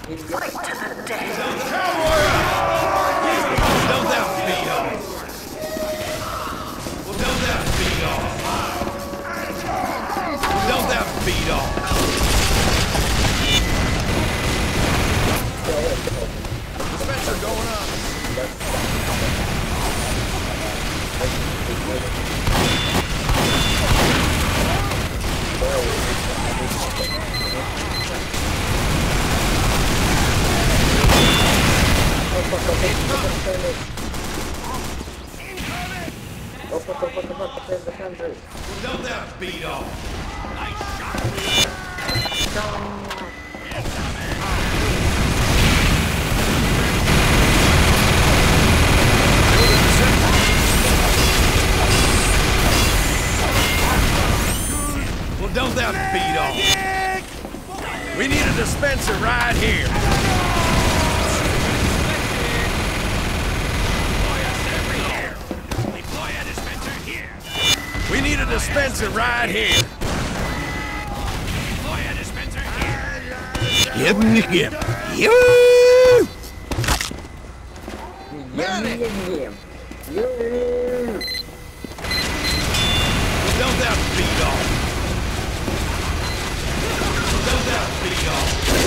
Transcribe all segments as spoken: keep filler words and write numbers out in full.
Fight to the death. Cowboy up! Don't that feed off. Well, don't that feed off. Well, don't that feed off. Dispenser going up. Don't that beat off. Nice shot. Well, don't that beat off. We need a dispenser right here. We need a dispenser right here. Give me, give me. You! Don't that beat off. Don't that beat off.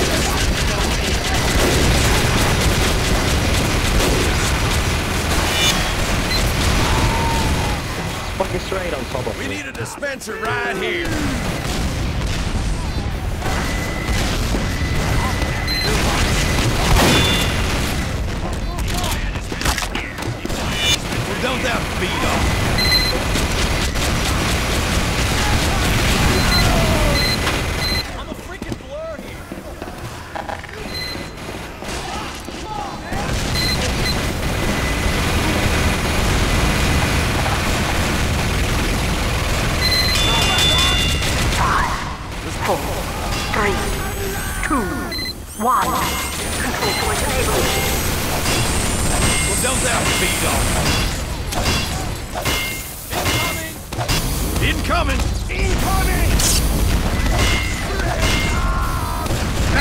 Fucking straight on top of We need a dispenser right here. Well, don't that beat off. I'm a freaking blur here. Four, three, two, one. Control point enabled. Well, don't that beat off. Incoming! Incoming! Incoming! Ah!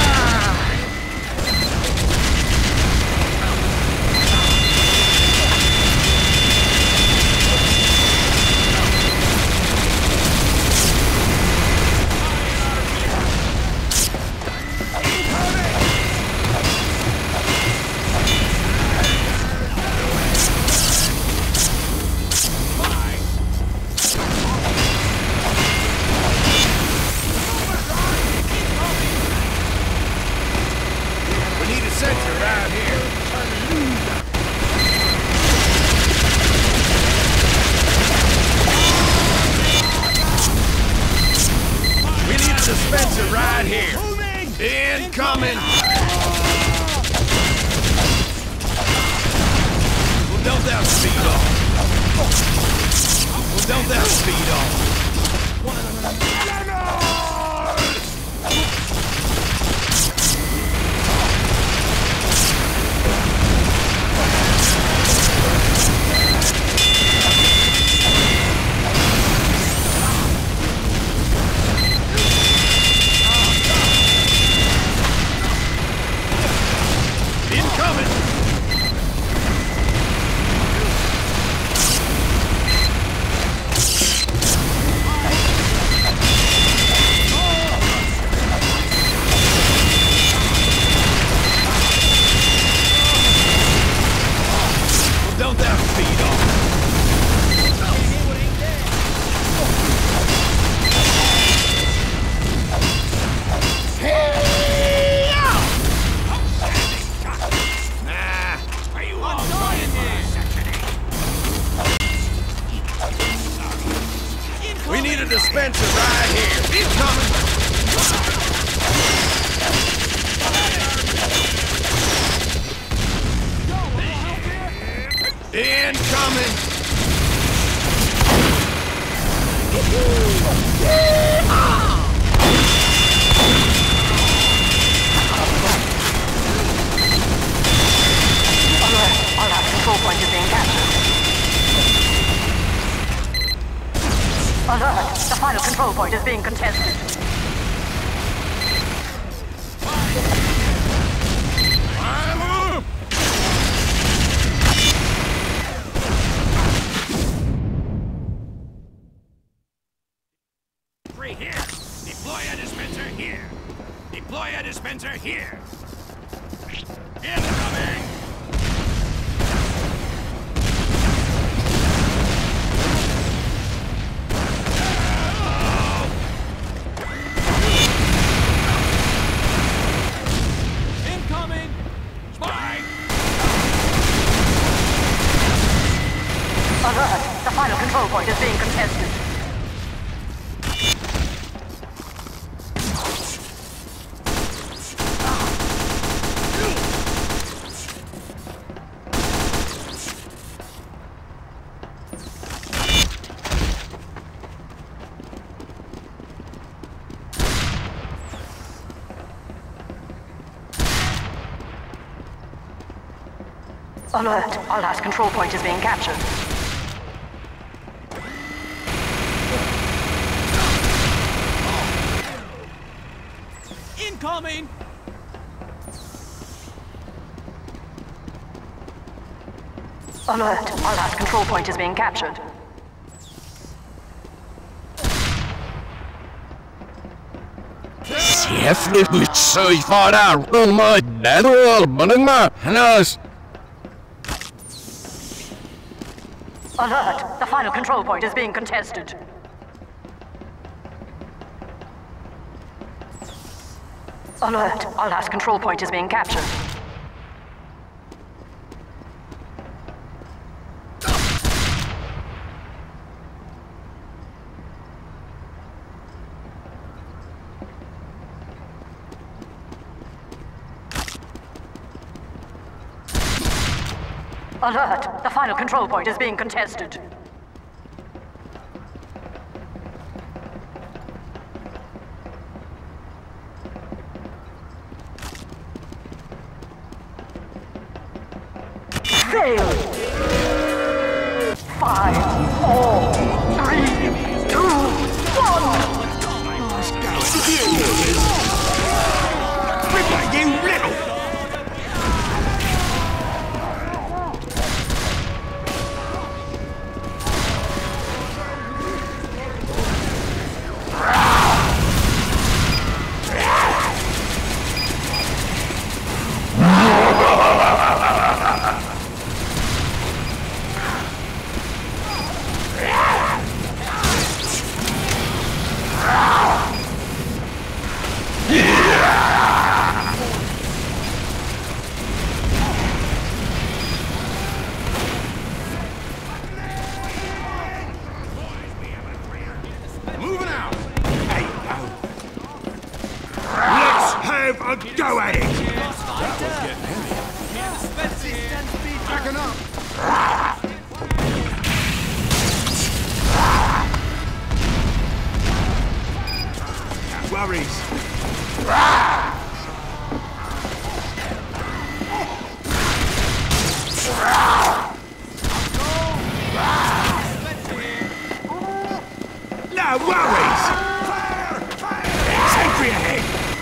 Dispenser right here. Incoming. Well, don't that speed off. Well, don't that speed off. Dispenser right here. Incoming. Incoming. Alert. All our control point is being captured. Alert! The final control point is being contested. dispenser here. Incoming! Incoming! Spike! Alert! The final control point is being contested. Alert! Our last control point is being captured. Incoming! Alert! Our last control point is being captured. Sjeflig utsøg for deg, rommet, det er ålmannen med, hennes. Alert! The final control point is being contested. Alert! Our last control point is being captured. Alert! The final control point is being contested. Fail! Five, four, three, two, one! Ripper, you little... Moving out! Hey, go! Let's have a go at it! That was getting heavy. Backing up! No worries. No worries! Sentry ahead!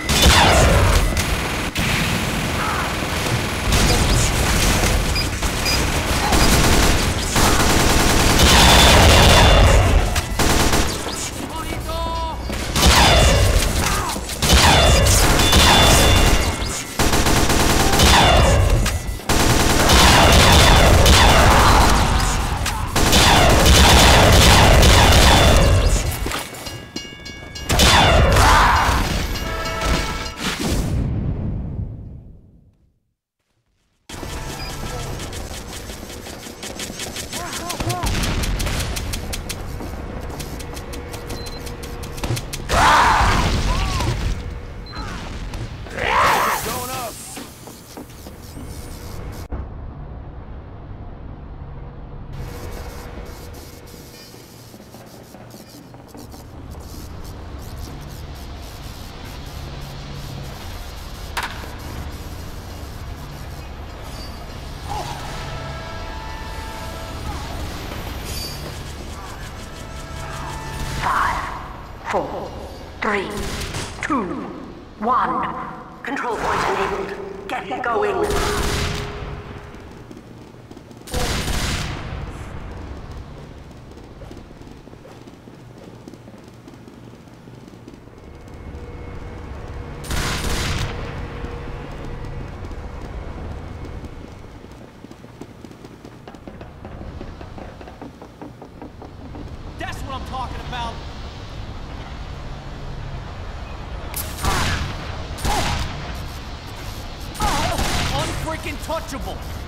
Four, three, two, one. Control point enabled. Get going. fucking touchable!